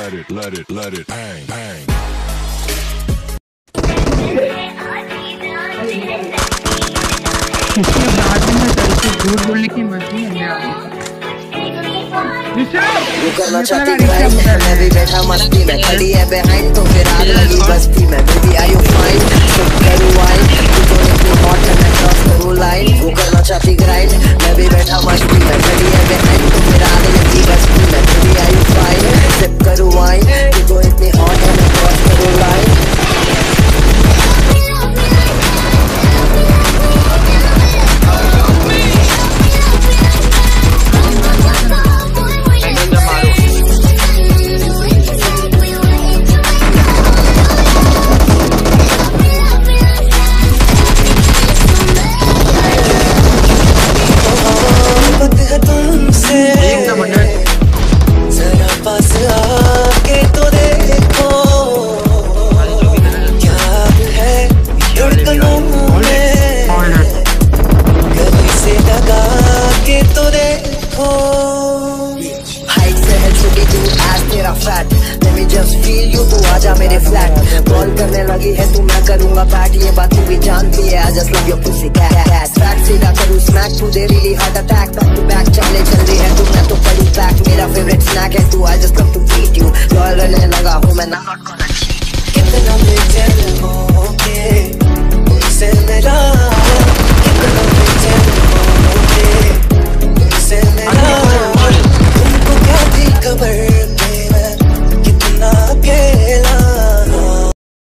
let it bang, bang. इसके बाद में मैं झूठ बोलने की मर्जी है। करना चाहती ग्राइंड, मैं भी बैठा मस्ती में, खड़ी है बिहाइंड तो फिर आग लगी बस्ती में। Baby are you fine, sip करूँ वाइन, तू तो इतनी हॉट है मैं क्रॉस करूँ लाइन। वो करना चाहती ग्राइंड, मैं भी बैठा मस्ती में, खड़ी है बिहाइंड तो फिर आग लगी बस्ती में। Baby are you fine, sip करूँ वाइन, तू तो इतनी हॉट है मैं क्रॉस करूँ लाइन। आजा मेरे फ्लैट, कॉल करने लगी है तू, मैं करूंगा बैट, ये बात तू भी जानती है। I just love your pussy cat, back सीधा करूँ स्मैक, तू दे really heart attack, back to back चले चल रही है तू, मैं तो पड़ी बैक, मेरा फेवरेट स्नैक है तू। I just love to beat you, loyal रहने लगा हूँ मैं, not gonna cheat you। कितना